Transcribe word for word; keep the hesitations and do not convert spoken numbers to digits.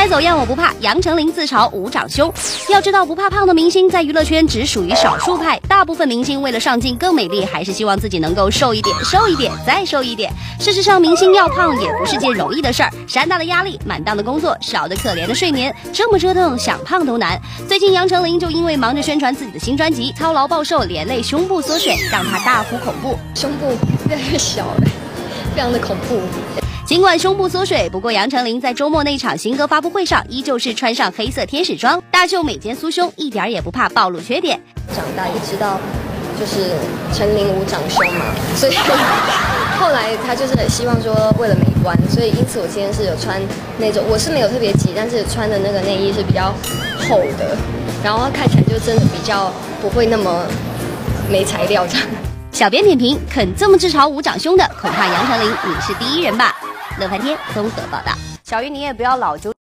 再走样我不怕，杨丞琳自嘲无长胸。要知道，不怕胖的明星在娱乐圈只属于少数派，大部分明星为了上镜更美丽，还是希望自己能够瘦一点、瘦一点、再瘦一点。事实上，明星要胖也不是件容易的事儿，山大的压力、满档的工作、少得可怜的睡眠，这么折腾，想胖都难。最近杨丞琳就因为忙着宣传自己的新专辑，操劳暴瘦，连累胸部缩水，让她大呼恐怖， 胸部越来越小了，非常的恐怖。 尽管胸部缩水，不过杨丞琳在周末那场新歌发布会上，依旧是穿上黑色天使装，大秀美肩酥胸，一点也不怕暴露缺点。 长大也知道，就是陈琳无长胸嘛，所以后来他就是很希望说，为了美观，所以因此我今天是有穿那种，我是没有特别挤，但是穿的那个内衣是比较厚的，然后看起来就真的比较不会那么没材料这样。 小编点评：肯这么自嘲无长胸的，恐怕杨丞琳你是第一人吧。乐翻天综合报道。 小鱼，你也不要老纠